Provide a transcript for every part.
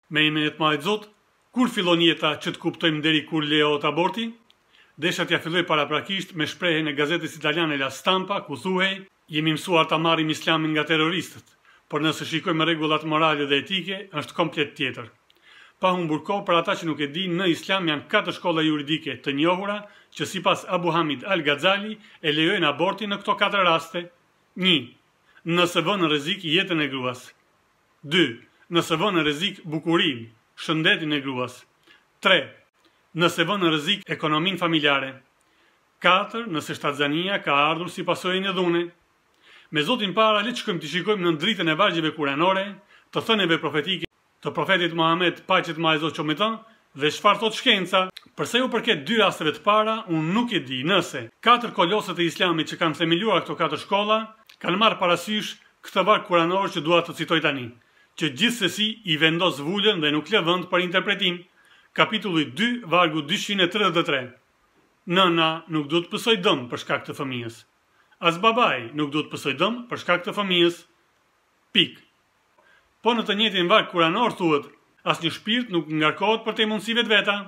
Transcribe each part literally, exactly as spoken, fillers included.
Me imenet ma e Zot, kur fillon jeta që të kuptojmë deri kur lejohet aborti? Desha t'ja filloj paraprakisht me shprehjen e gazetës italiane La Stampa, ku thuhej: jemi mësuar ta marrim islamin nga terroristët, por nëse shikojmë rregullat morale dhe etike, është komplet tjetër. Pa humbur kohë, për ata që nuk e dinë, në islam janë katër shkolla juridike të njohura që sipas Abu Hamid Al-Ghazali e lejojnë abortin në këto katër raste. një. Nëse vën në rrezik jetën e gruas. dy. Nëse vën në rrezik bukurinë, shëndetin e gruas. tre. Nëse vën në rrezik ekonominë familjare. katër. Nëse shtatzania ka ardhur si pasojë e dhune. Me Zotin para, le të shkojmë të shikojmë në dritën e vargjeve kuranore, të thënieve profetike të profetit Muhammed, paqet me Zot qomëton, dhe çfarë thot shkenca. Përsa ju përket dy rasteve të para, unë nuk e di nëse katër kolosët e islamit që kanë themeluar këto katër shkolla kanë marrë parasysh këtë varg kuranor që dua të citoj tani, që gjithsesi i vendos vulën dhe nuk lë vend për interpretim. Kapitulli dy, vargu dyqind e tridhjetë e tre. Nëna nuk duhet të pësoj dëm për shkak të fëmijës. As babai nuk duhet të pësoj dëm për shkak të fëmijës. Pik. Po në të njëjtin varg kuranor thuhet: asnjë shpirt nuk ngarkohet për te mundësive të veta.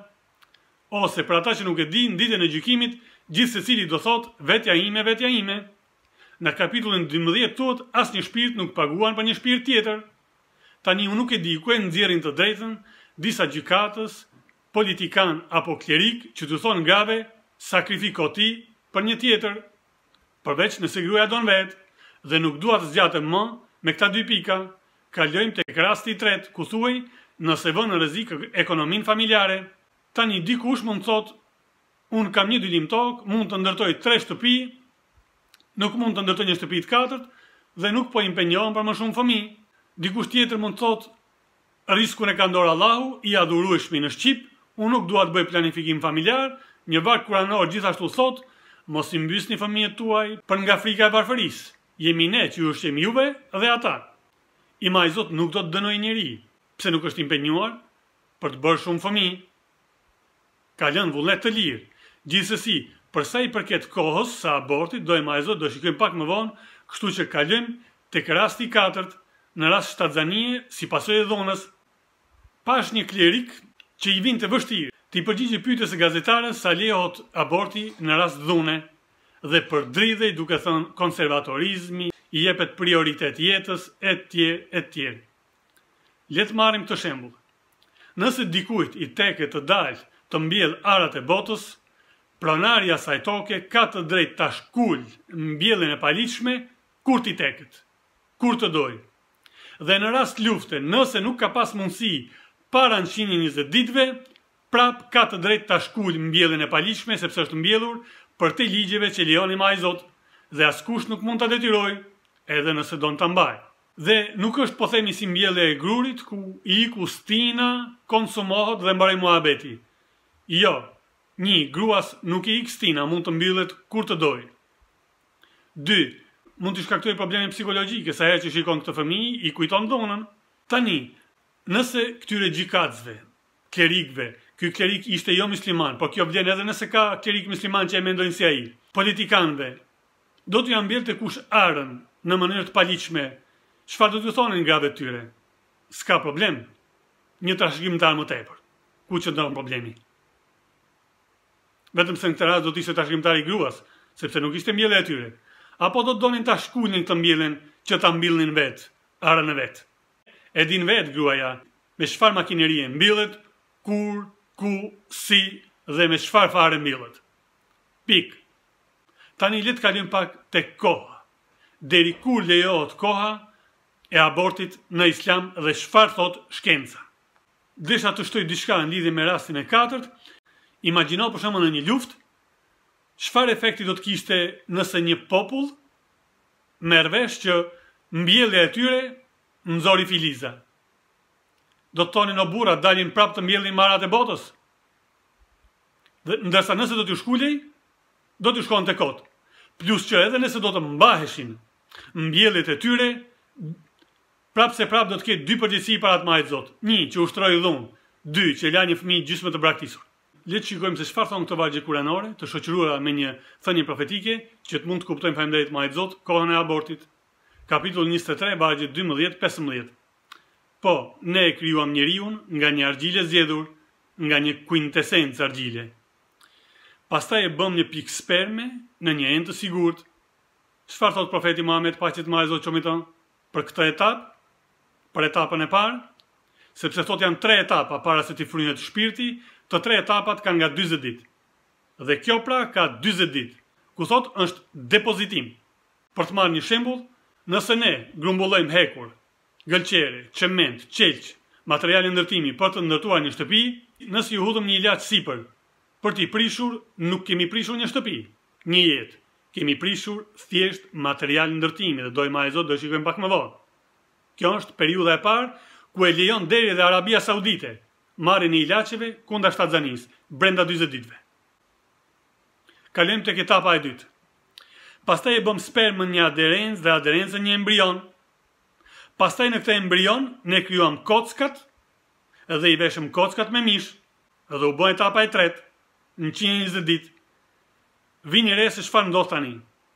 Ose për ata që nuk e dinë, ditën e gjykimit, gjithsecili do thot: vetja ime, vetja ime. Në kapitullin dymbëdhjetë thuhet: asnjë shpirt nuk paguan për një shpirt tjetër. Tani unë nuk e di ku e nxjerrin të drejtën disa gjykatës, politikan apo klerik që të thonë grave: sakrifiko ti për një tjetër. Përveç nëse gruaja don vet dhe nuk dua të zgjatem më me këta dy pika, kalojmë tek rasti i tretë, ku thuhej: nëse vën në rrezik ekonominë familjare. Tani dikush mund të thotë: un kam një dylim tokë, mund të ndërtoj tre shtëpi, nuk mund të ndërtoj një shtëpi të katërt dhe nuk po impenjohem për më shumë fëmijë. Dikush tjetër mund të thotë: riskun e ka dorë Allahu, i adhurueshmi në Shqip, unë nuk dua të bëj planifikim familjar. Një varg kuranor gjithashtu thotë: mos i mbysni fëmijët tuaj për nga frika e varfërisë. Jemi ne që ju ushqejmë juve dhe ata. I ma i Zot nuk do të dënoj njeri, pse nuk është impenjuar për të bërë shumë fëmijë. Ka lënë vullnet të lirë. Gjithsesi, përsa i përket kohës së abortit, do i ma i Zot, do shikojmë pak më vonë, kështu që kalojmë tek rasti i katërt, në rast shtatzanie si pasojë e dhunës. Pash një klerik që i vinte vështirë të i përgjigjë pyetjes së gazetares sa lejohet aborti në rast dhune, dhe përdridhej duke thënë konservatorizmi, i jepet prioritet jetës, e tjerë, e tjerë. Le të marrim këtë shembull. Nëse dikujt i teket të dalë të mbjell arat e botës, pronari i asaj toke ka të drejtë ta shkulë mbjelljen e paligjshme kur t'i teket, kur të dojë. Dhe në rast lufte, nëse nuk ka pas mundësi para njëqind e njëzet ditëve, prap ka të drejtë ta shkulë mbjelljen e paligjshme, sepse është mbjellur për te ligjeve që lejon i ma i Zot, dhe askush nuk mund ta detyrojë, edhe nëse don ta mbajë. Dhe nuk është po themi si mbjellja e grurit, ku i iku stina, konsumohet dhe mbarej muhabeti. Jo, një, gruas nuk i ik stina, mund të mbyllet kur të dojë. dy, mund të shkaktoj probleme psikologjike, sa herë që shikon këtë fëmijë, i kujton dhunën. Tani, nëse këtyre gjykatësve, klerikëve, ky klerik ishte jo musliman, por kjo vlen edhe nëse ka klerik musliman që e mendojnë si ai, politikanëve, do t'ju mbjellte kush arën në mënyrë të paligjshme, çfarë do t'ju thonin grave tyre? S'ka problem. Një trashëgimtar më tepër. Ku qëndron problemi? Vetëm se në këtë rast do të ishte trashëgimtari i gruas, sepse nuk ishte mbjellja e tyre. Apo do të donin ta shkulnin këtë mbjelljen që ta mbillnin vet, arën e vet. E din vet gruaja me çfarë makinerie mbillet, kur, ku, si dhe me çfarë fare mbillet. Pik. Tani le të kalojmë pak tek koha. Deri kur lejohet koha e abortit në islam dhe çfarë thot shkenca. Desha të shtoj diçka në lidhje me rastin e katërt. Imagjino për shembull në një luftë, çfarë efekti do të kishte nëse një popull merr vesh që mbjellja e tyre nxori filiza. Do të thonin o burra, dalin prap të mbjellin marat e botës. Dhe ndërsa nëse do t'ju shkulej, do t'ju shkon te kot. Plus që edhe nëse do të mbaheshin mbjelljet e tyre, prap se prap do të ketë dy përgjegjësi para të majit Zot. Një, që ushtroi dhunë, dy, që la një fëmijë gjysmë të braktisur. Le të shikojmë se çfarë thon këto vargje kuranore, të shoqëruara me një thënie profetike, që të mund të kuptojmë faleminderit majit Zot kohën e abortit. Kapitulli njëzet e tre, vargje dymbëdhjetë pesëmbëdhjetë. Po, ne e krijuam njeriun nga një argjile zgjedhur, nga një quintesencë argjile. Pastaj e bëm një pikë sperme në një enë të sigurt. Çfarë thot profeti Muhammed, paqet më e Zotit qofshin për këtë etapë? Për etapën e parë, sepse thot janë tre etapa para se t'i fryhet shpirti, të tre etapat kanë nga dyzet ditë. Dhe kjo pra ka dyzet ditë, ku thot është depozitim. Për të marrë një shembull, nëse ne grumbullojmë hekur, gëlqere, çement, qelç, materiale ndërtimi për të ndërtuar një shtëpi, nëse ju hudhëm një ilaç sipër për t'i prishur, nuk kemi prishur një shtëpi, një jetë. Kemi prishur thjesht material ndërtimi dhe dojmë e Zot do shikojmë pak më vonë. Kjo është periudha e parë ku e lejon deri dhe Arabia Saudite marrjen e ilaçeve kundër shtatzanisë brenda dyzet ditëve. Kalojmë tek etapa e dytë. Pastaj e bëm spermën një aderencë dhe aderencën një embrion. Pastaj në këtë embrion ne krijuam kockat dhe i veshëm kockat me mish dhe u bë etapa e tretë në njëqind e njëzet ditë. Vini re se çfarë ndodh tani.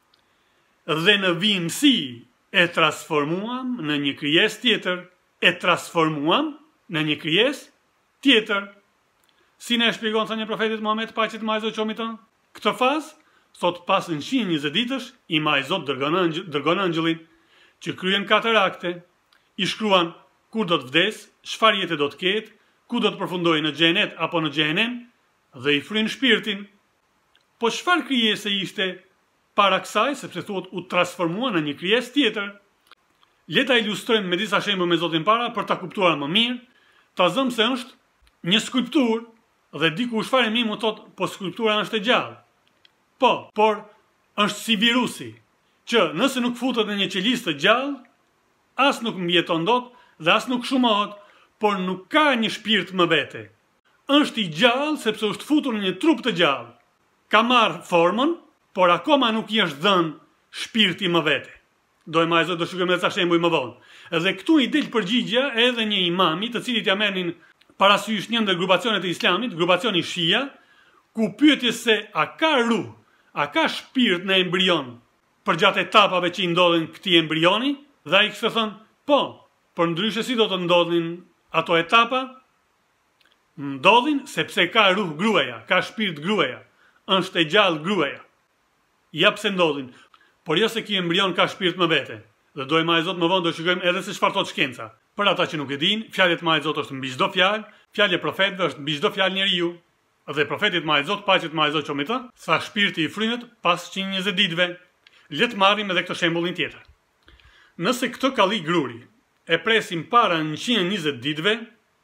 Dhe në vimësi e transformuam në një krijesë tjetër, e transformuam në një krijesë tjetër. Si ne shpjegon thënia e profetit Muhammed, paqet më e Zotit qofshin ton? Këtë fazë, thot pas njëqind e njëzet ditësh, i ma i Zot dërgon angjë, dërgon angjëllin që kryen katër akte, i shkruan kur do të vdes, çfarë jete do të ketë, ku do të përfundojë në xhenet apo në xhehenem, dhe i fryn shpirtin. Po çfarë krijese ishte para kësaj, sepse thuhet u transformua në një krijesë tjetër? Le ta ilustrojmë me disa shembuj me Zotin para për ta kuptuar më mirë, ta zëm se është një skulpturë dhe dikush fare mi mu thot, po skulptura është e gjallë. Po, por është si virusi, që nëse nuk futet në një qelistë të gjallë, as nuk mbijeton dot dhe as nuk shumohet, por nuk ka një shpirt më vete. Është i gjallë sepse është futur në një trup të gjallë. Ka marrë formën, por akoma nuk i është dhënë shpirti më vete. Dojmë a Zot do shikojmë edhe ca shembuj më vonë. Edhe këtu i del përgjigja edhe një imami, të cilit ja merrnin parasysh një ndër grupacionet e Islamit, grupacioni Shia, ku pyetje se a ka ruh, a ka shpirt në embrion përgjatë etapave që i ndodhin këtij embrioni, dhe ai kishte thënë, po, por ndryshe si do të ndodhin ato etapa? Ndodhin sepse ka ruh gruaja, ka shpirt gruaja. Është e gjallë gruaja. Ja pse ndodhin, por jo se ky embrion ka shpirt më vete. Dhe dojmë e Zot më vonë do shikojmë edhe se çfarë thot shkenca. Për ata që nuk e dinë, fjalët e Zot është mbi çdo fjalë, fjalë e profetëve është mbi çdo fjalë njeriu. Dhe profetit e Zot, paqet e Zot qofshin me të, sa shpirti i fryhet pas njëqind e njëzet ditëve. Le të marrim edhe këtë shembullin tjetër. Nëse këtë kalli gruri e presim para njëqind e njëzet ditëve,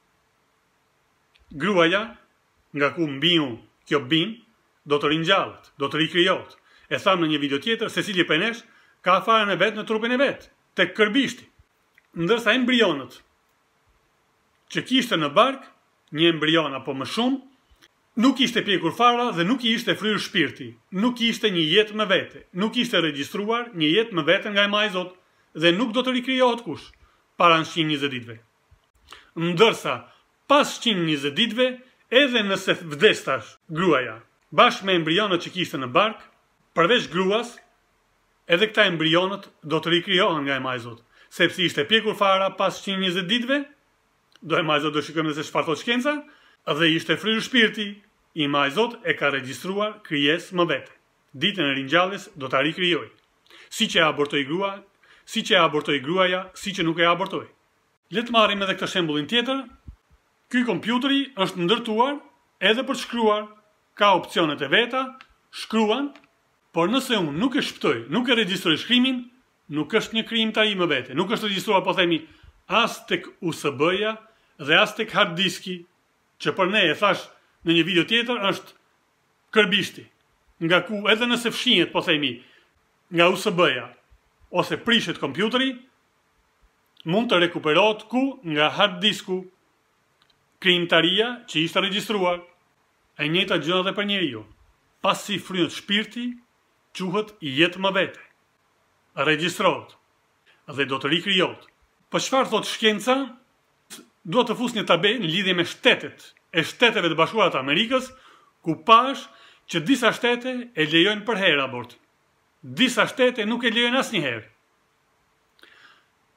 gruaja, nga ku mbiu kjo bim, do të ringjallet, do të rikrijohet. E thamë në një video tjetër, secili prej nesh ka farën e vet në trupin e vet, tek kërbishti. Ndërsa embrionët që kishte në bark, një embrion apo më shumë, nuk ishte pjekur fara dhe nuk i ishte fryrë shpirti, nuk ishte një jetë më vete, nuk ishte regjistruar një jetë më vete nga e ma i Zot, dhe nuk do të rikrijohet kush para njëqind e njëzet ditëve. Ndërsa pas njëqind e njëzet ditëve, edhe nëse vdestash gruaja, bashkë me embrionët që kishte në bark, përveç gruas, edhe këta embrionët do të rikrijohen nga e ma i Zot, sepse ishte pjekur fara pas njëqind e njëzet ditëve, do e ma i Zot do shikojmë se çfarë thot shkenca, dhe ishte fryrë shpirti, i ma i Zot e ka regjistruar krijesë më vete. Ditën e ringjalljes do ta rikrijojë. Siç e abortoi grua, siç e abortoi gruaja, siç e nuk e abortoi. Le të marrim edhe këtë shembullin tjetër. Ky kompjuteri është ndërtuar edhe për të shkruar, ka opcionet e veta, shkruan, por nëse unë nuk e shpëtoj, nuk e regjistroj shkrimin, nuk është një krijimtari më vete. Nuk është regjistruar, po themi, as tek U S B-ja dhe as tek hard diski, që për ne e thash në një video tjetër është kërbishti, nga ku edhe nëse fshihet, po themi, nga U S B-ja ose prishet kompjuteri, mund të rekuperohet ku nga hard disku, krijimtaria që ishte regjistruar. E njëjta gjë edhe për njeriu. Pasi fryhet shpirti, quhet jetë më vete. Regjistrohet dhe do të rikrijohet. Po çfarë thot shkenca? Dua të fus një tabelë në lidhje me shtetet e Shteteve të Bashkuara të Amerikës, ku pash që disa shtete e lejojnë për herë abortin. Disa shtete nuk e lejojnë asnjëherë.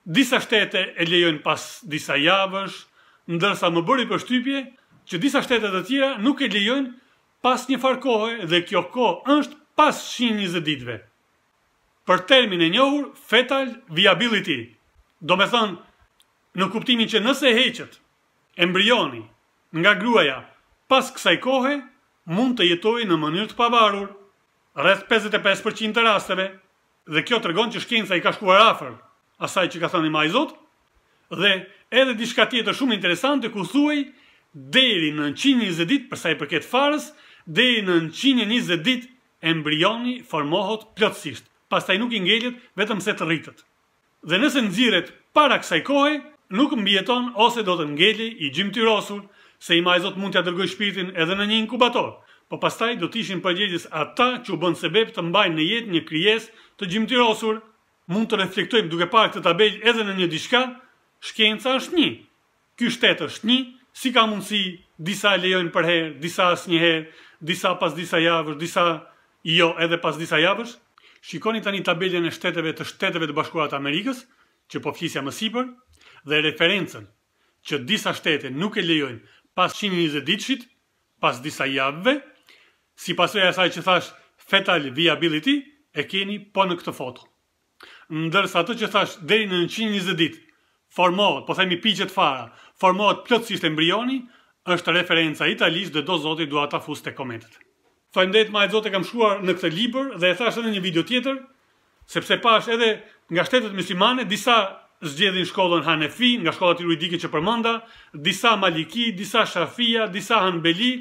disa shtete e lejojnë pas disa javësh, ndërsa më bëri përshtypje që disa shtete të tjera nuk e lejojnë pas një farë kohe dhe kjo kohë është pas njëqind e njëzet ditëve. Për termin e njohur fetal viability, do me thënë në kuptimin që nëse heqet embrioni nga gruaja pas kësaj kohe, mund të jetojë në mënyrë të pavarur, rreth pesëdhjetë e pesë përqind të rasteve, dhe kjo tregon që shkenca i ka shkuar afër asaj që ka thënë i Majzot, dhe edhe diçka tjetër shumë interesante ku thuhej deri në njëqind e njëzet ditë për sa i përket farës, deri në njëqind e njëzet ditë embrioni formohet plotësisht. Pastaj nuk i ngelet vetëm se të rritet. Dhe nëse nxirret para kësaj kohe, nuk mbijeton ose do të ngeli i gjymtyrosur, se i Majzot mund t'ia dërgoj shpirtin edhe në një inkubator, po pastaj do t'ishin përgjegjës ata që u bën sebeb të mbajnë në jetë një krijesë të gjymtyrosur. Mund të reflektojmë duke parë këtë tabelë edhe në një diçka, shkenca është një. Ky shtet është një, si ka mundësi disa lejojnë për herë, disa asnjëherë, disa pas disa javësh, disa jo edhe pas disa javësh. Shikoni tani tabelën e shteteve të Shteteve të Bashkuara të Amerikës, që po flisja më sipër, dhe referencën që disa shtete nuk e lejojnë pas njëqind e njëzet ditëshit, pas disa javëve, si pasojë e asaj që thash fetal viability, e keni po në këtë foto. Ndërsa atë që thash deri në njëqind e njëzet ditë, formohet, po themi piqet fara, formohet plotësisht embrioni, është referenca italisht dhe do zoti dua ta fus te komentet. Faleminderit Majzot, e kam shkruar në këtë libër dhe e thash edhe në një video tjetër, sepse pash edhe nga shtetet muslimane disa zgjedhin shkollën Hanefi, nga shkollat juridike që përmenda, disa Maliki, disa Shafia, disa Hanbeli.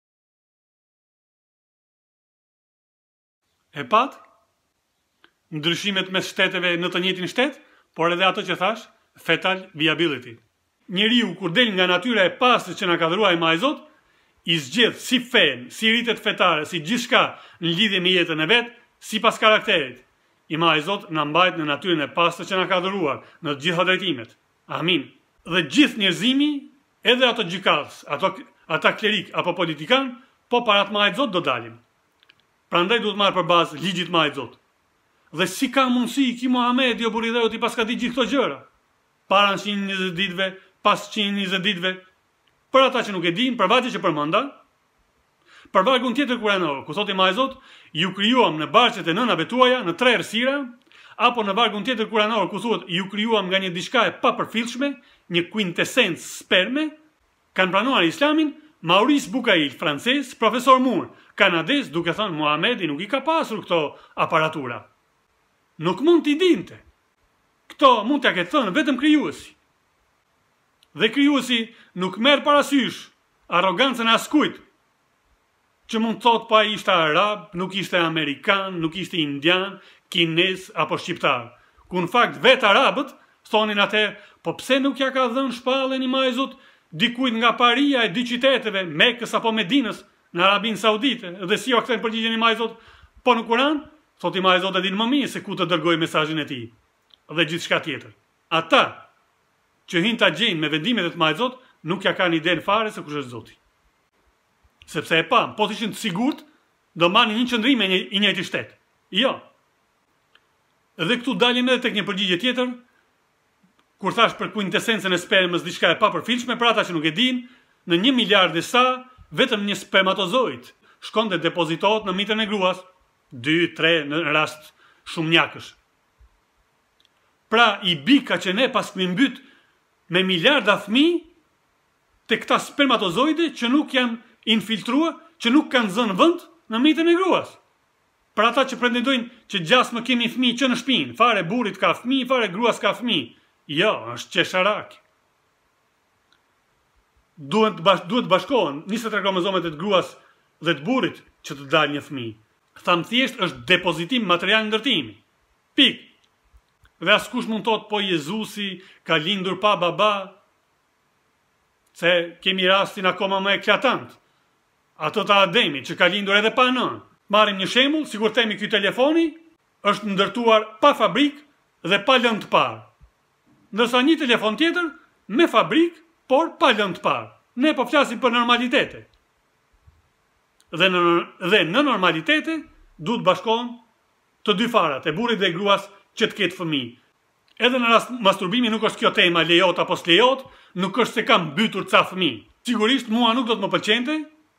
E pat, ndryshimet mes shteteve në të njëjtin shtet, por edhe ato që thash, fetal viability. Njeriu kur del nga natyra e pastër që na ka dhëruar i Majzot, i zgjedh si fen, si rritet fetare, si gjithçka në lidhje me jetën e vet, sipas karakterit. I Majzot na mbajt në natyrën e pastër që na ka dhëruar në të gjitha drejtimet. Amin. Dhe gjithë njerëzimi, edhe ato gjykatës, ato ata klerik apo politikan, po para të Majzot do dalin. Prandaj duhet marrë për bazë ligjit Majzot. Dhe si ka mundësi ki Muhamedi o burri dheu ti pas ka ditë gjithë këto gjëra? Para njëqind e njëzet ditëve, pas njëqind e njëzet ditëve. Për ata që nuk e din, për vargje që përmenda, për vargun tjetër kuranor, ku thot i Majzot, ju krijuam në barqet e nënave tuaja në tre errësira, apo në vargun tjetër kuranor ku thuhet ju krijuam nga një diçka e papërfillshme, një quintessencë sperme, kanë pranuar Islamin Maurice Bucaille, francez, profesor Moore, kanadez, duke thënë Muhamedi nuk i ka pasur këto aparatura. Nuk mund t'i dinte. Këto mund t'ja ketë thënë vetëm krijuesi. Dhe krijuesi nuk merr parasysh arrogancën e askujt, që mund të thotë pa ishte arab, nuk ishte amerikan, nuk ishte indian, kinez apo shqiptar. Ku në fakt vetë arabët thonin atë, po pse nuk ja ka dhënë shpallën i Majzot dikujt nga paria e dy qyteteve, Mekës apo Medinës, në Arabinë Saudite, dhe si o kthejnë përgjigjen i Majzot, po në Kur'an, thot i Majzot e din më mirë se ku të dërgoj mesazhin e tij dhe gjithçka tjetër. Ata që hin ta gjejnë me vendimet e të Majzot, nuk ja kanë iden fare se kush është Zoti. Sepse e pam, po të ishin të sigurt, do marrin një qëndrim i njëjti shtet. Jo. Dhe këtu dalim edhe tek një përgjigje tjetër, kur thash për quintessencën e spermës diçka e papërfillshme, për ata që nuk e din, në një miliard e sa, vetëm një spermatozoid shkon dhe depozitohet në mitën e gruas, dy, tre në rast shumë njakësh. Pra i bika që ne pas këmi mbyt me miliarda fëmijë te këta spermatozoide që nuk janë infiltruar, që nuk kanë zënë vend në mitën e gruas. Për ata që pretendojnë që gjasmë kemi fëmijë që në shtëpinë, fare burrit ka fëmijë, fare gruas ka fëmijë. Jo, është qesharak. Duhet të bash, duhet bashkohen njëzet e tre kromozomet e të gruas dhe të burrit që të dalë një fëmijë. Tham thjesht është depozitim material ndërtimi. Pik. Dhe askush mund thotë po Jezusi ka lindur pa baba, se kemi rastin akoma më eklatant. Ato të Ademit që ka lindur edhe pa nën. Marrim një shembull, sikur themi ky telefoni është ndërtuar pa fabrik dhe pa lëndë të parë. Ndërsa një telefon tjetër me fabrik, por pa lëndë të parë. Ne po flasim për normalitete. Dhe në, dhe në normalitete duhet bashkohen të dy farat, e burrit dhe e gruas që të ketë fëmijë. Edhe në rast masturbimi nuk është kjo tema lejohet apo s'lejohet, nuk është se kam mbytur ca fëmijë. Sigurisht mua nuk do të më pëlqente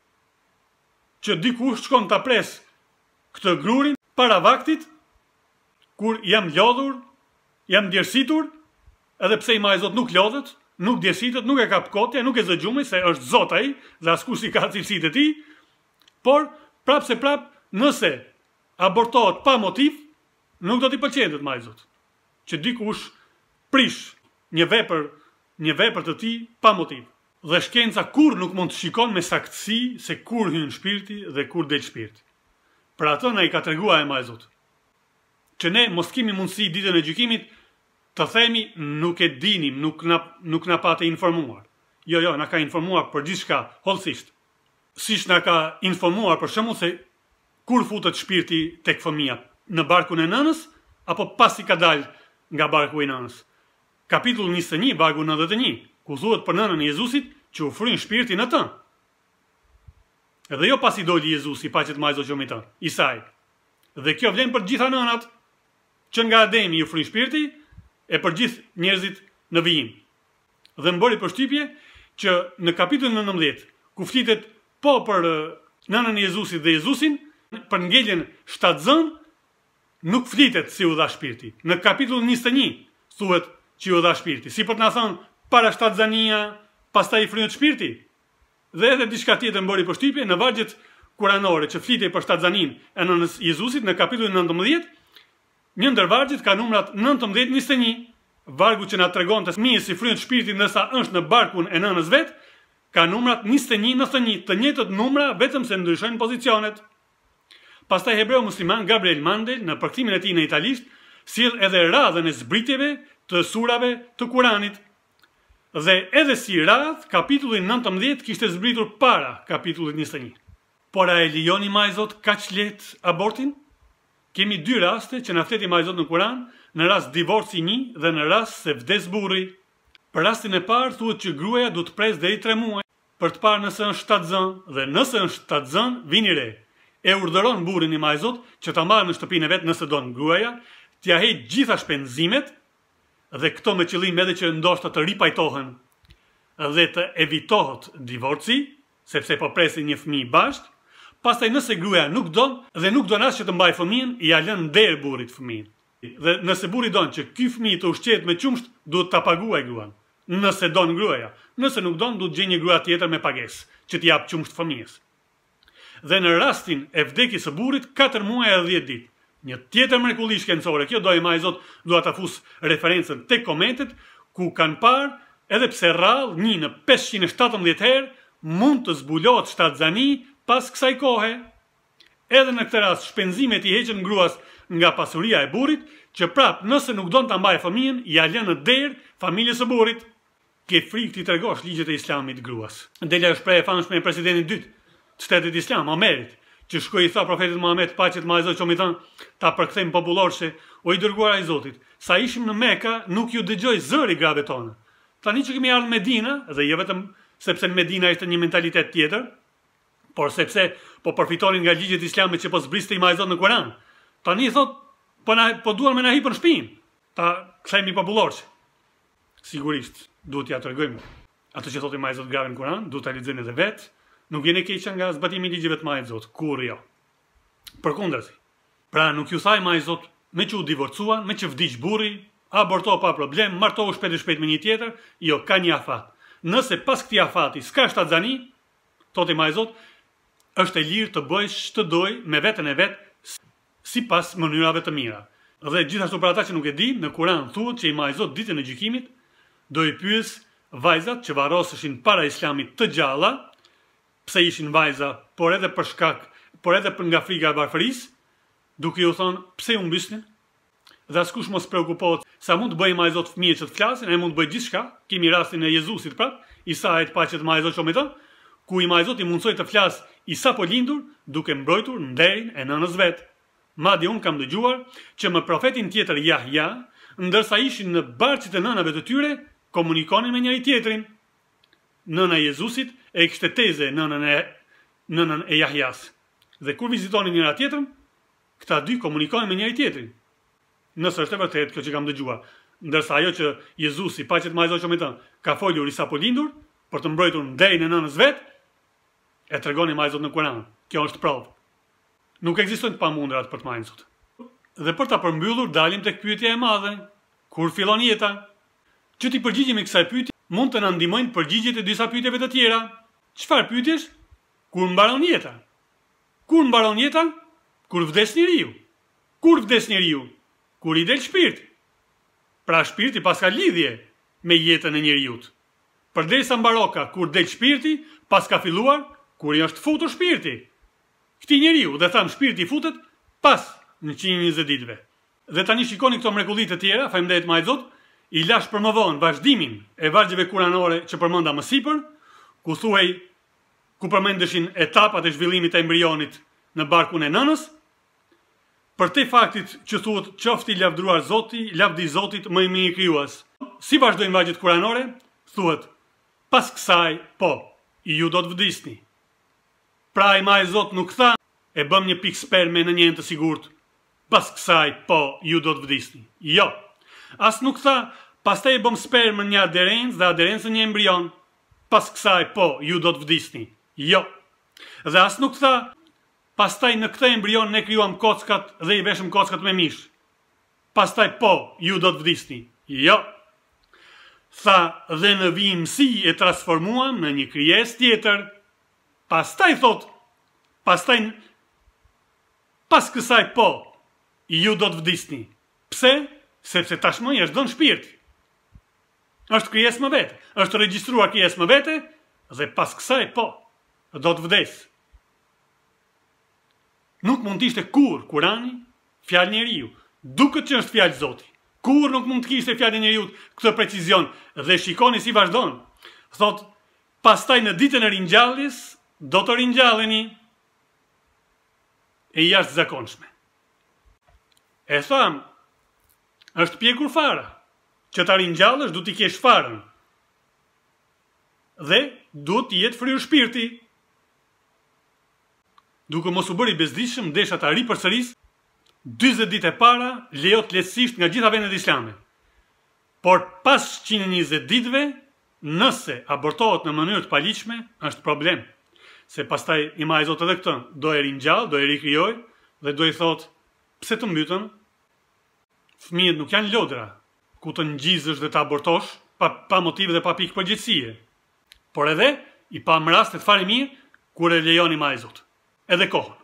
që dikush shkon ta pres këtë grurin para vaktit, kur jam lodhur, jam djersitur, edhe pse i majzot nuk lodhet, nuk djersitet, nuk e kap kotja, nuk e zëgjumi, se është zot ai, dhe askush i ka cilësitë e tij, por prap se prap, nëse abortohet pa motiv, nuk do t'i pëlqente të majzot. Që dikush prish një vepër, një vepër të tij pa motiv. Dhe shkenca kur nuk mund të shikon me saktësi se kur hyn shpirti dhe kur del shpirti. Për atë na i ka treguar e majzot. Që ne mos kemi mundësi ditën e gjykimit të themi nuk e dinim, nuk na, nuk na pate informuar. Jo, jo, na ka informuar për gjithçka hollësisht. Siç na ka informuar për shembull se kur futet shpirti tek fëmia, në barkun e nënës apo pasi ka dalë nga barku i nënës. Kapitulli njëzet e një, vargu nëntëdhjetë e një, ku thuhet për nënën e Jezusit që u fryn shpirti në të. Edhe jo pasi doli Jezusi, paqet majzo qomita, Isai. Dhe kjo vlen për gjitha nënat, që nga Ademi u fryn shpirti, e për gjithë njerëzit në vijim. Dhe më bëri përshtypje që në kapitullin nëntëmbëdhjetë, ku flitet po për nënën e Jezusit dhe Jezusin, për ngeljen shtatzën, nuk flitet si u dha shpirti. Në kapitullin njëzet e një thuhet që u dha shpirti. Si për të na thënë para shtatzania, pastaj i fryhet shpirti. Dhe edhe diçka tjetër mbori përshtypje në vargjet kuranore që flitej për shtatzanin e nënës Jezusit në kapitullin nëntëmbëdhjetë, një ndër vargjet ka numrat nëntëmbëdhjetë njëzet e një, vargu që na tregon të fëmijës si fryhet shpirti ndërsa është në barkun e nënës vet, ka numrat njëzet e një nëntëdhjetë e një, të njëjtët numra vetëm se ndryshojnë pozicionet. Pastaj hebreu musliman Gabriel Mandel në përkthimin e tij në italisht sjell edhe radhën e zbritjeve të surave të Kuranit. Dhe edhe si radh, kapitulli nëntëmbëdhjetë kishte zbritur para kapitullit njëzet e një. Por a e lijoni majzot kaq lehtë abortin? Kemi dy raste që na fleti majzot në Kuran, në rast divorci një dhe në rast se vdes burri. Për rastin e parë thuhet që gruaja duhet të presë deri tre muaj për të parë nëse është shtatzën dhe nëse është shtatzën, vini re. E urdhëron burrin i majzot që ta marrë në shtëpinë e vet nëse don gruaja, t'ia heq gjitha shpenzimet dhe këto me qëllim edhe që ndoshta të ripajtohen dhe të evitohet divorci, sepse po presin një fëmijë bashkë. Pastaj nëse gruaja nuk don dhe nuk don as që të mbajë fëmijën, ja lën nder burrit fëmijën. Dhe nëse burri don që ky fëmijë të ushqehet me qumsht, duhet ta paguajë gruan. Nëse don gruaja, nëse nuk don, duhet gjejë një grua tjetër me pagesë që t'i jap qumsht fëmijës. Dhe në rastin e vdekjes së burrit, katër muaj e dhjetë ditë. Një tjetër mrekulli shkencore, kjo do e majzot dua ta fus referencën tek komentet, ku kanë parë, edhe pse rrallë një në pesëqind e shtatëmbëdhjetë herë, mund të zbulohet shtatzani pas kësaj kohe. Edhe në këtë rast shpenzimet i heqen gruas nga pasuria e burrit, që prap nëse nuk don ta mbajë fëmijën, ja lën në derë familjes së burrit. Ke frikë ti tregosh ligjet e Islamit gruas. Ndela është shprehje e famshme e presidentit dytë të shtetit islam, Omerit, që shkoi i tha profetit Muhammed, paqet me Zot qomit thënë, ta përkthejmë popullorse, o i dërguar i Zotit, sa ishim në Mekka, nuk ju dëgjoj zëri grave tona. Tani që kemi ardhur në Medinë, dhe jo vetëm sepse në Medinë ishte një mentalitet tjetër, por sepse po përfitonin nga ligjet islame që po zbriste i majzot në Kur'an. Tani thot, po na po duan me na hipën shtëpinë. Ta kthehemi popullorse. Sigurisht, duhet t'ia tregojmë. Ato që thotë i majzot grave në Kur'an, duhet ta lexojnë edhe vet. Nuk vjen e keqja nga zbatimi i ligjeve të majzot, kur jo. Përkundrazi. Pra nuk ju thaj majzot me që u divorcuan, me që vdiq burri, aborto pa problem, martohu shpejt e shpejt me një tjetër, jo, ka një afat. Nëse pas këtij afati s'ka shtatzani, thotë i majzot, është e lirë të bëjë ç'të doj me veten e vet sipas mënyrave të mira. Dhe gjithashtu për ata që nuk e dinë, në Kur'an thuhet që i majzot ditën e gjykimit do i pyes vajzat që varroseshin para Islamit të gjalla, pse ishin vajza, por edhe për shkak, por edhe për nga frika e varfërisë, duke ju thonë pse u mbysnin. Dhe askush mos preokupohet sa mund të bëjë majzot fëmijë që të flasin, ai mund të bëjë gjithçka. Kemi rastin e Jezusit prap, Isait paqet majzot qomëton, ku i majzot i mundsoi të flas i sapo lindur, duke mbrojtur nderin e nënës vet. Madje un kam dëgjuar që me profetin tjetër Yahya, ndërsa ishin në barqet e nënave të tyre, komunikonin me njëri tjetrin. Nëna e Jezusit e kishte teze nënën e nënën e Yahyas. Dhe kur vizitonin njëra tjetrën, këta dy komunikonin me njëri tjetrin. Nëse është e vërtetë kjo që kam dëgjuar. ndërsa ajo që Jezusi, paqet me Zotit me të, ka folur i sapo lindur për të mbrojtur nderin e nënës vet, e tregoni me Zotin në Kur'an. Kjo është provë. Nuk ekzistojnë të pamundrat për të marrë Zot. Dhe për ta përmbyllur dalim tek pyetja e madhe, kur fillon jeta? Që ti përgjigjemi kësaj pyetje mund të na ndihmojnë përgjigjet e disa pyetjeve të tjera. Çfarë pyetjesh? Kur mbaron jeta? Kur mbaron jeta? Kur vdes njeriu. Kur vdes njeriu? Kur i del shpirti. Pra shpirti pas ka lidhje me jetën e njeriut. Përderisa mbaroka kur del shpirti, pas ka filluar kur i është futur shpirti. Këti njeriu, dhe tham shpirti futet pas në njëqind e njëzet ditëve. Dhe tani shikoni këto mrekullit të tjera, faleminderit më Zot, i lash për më vonë vazhdimin e vargjeve kuranore që përmenda më sipër, ku thuhej, ku përmendeshin etapat e zhvillimit të embrionit në barkun e nënës, për te faktit që thuhet qofti lavdruar Zoti, lavdi Zotit më i mirë krijues. Si vazhdojnë vargjet kuranore? Thuhet, pas kësaj, po, ju do të vdisni. Pra i maj Zot nuk tha, e bëm një pikë sperme në njën të sigurt, pas kësaj, po, ju do të vdisni. Jo. As nuk tha, pastaj e bëm sperme një aderencë dhe aderencë një embrion, pas kësaj, po, ju do të vdisni. Jo. Dhe as nuk tha, pastaj në këtë embrion ne krijuam kockat dhe i veshëm kockat me mish. Pastaj, po, ju do të vdisni. Jo. Tha, dhe në vimësi e transformuam në një krijesë tjetër. Pastaj thot, pastaj, pas kësaj po, ju do të vdisni. Pse? Sepse tashmë është dhënë shpirti. Është krijesë më vete, është regjistruar krijesë më vete, dhe pas kësaj po, do të vdes. Nuk mund të ishte kur Kurani fjalë njeriu, duket që është fjalë Zoti. Kur nuk mund të kishte fjalë njeriu këtë precizion, dhe shikoni si vazhdon. Thot, pastaj në ditën e ringjalljes do të ringjalleni e jashtë zakonshme. E tham, është pjekur fara, që ta ringjallësh du t'i kesh farën, dhe du t'i jetë fryrë shpirti. Duke mos u bëri bezdishëm, desha ta ri përsëris, dyzet ditë e para lejot lehtësisht nga gjitha vendet islame. Por pas njëqind e njëzet ditëve, nëse abortohet në mënyrë të paligjshme, është problem. Se pastaj i maj Zot edhe këtë, do e ringjall, do e rikrijoj, dhe do i thot, pse të mbytën? Fëmijët nuk janë lodra, ku të ngjizësh dhe të abortosh, pa, pa motive dhe pa pikë përgjithësie. Por edhe, i pa më rastet fare mirë, kur e lejon i maj Zot. Edhe kohën.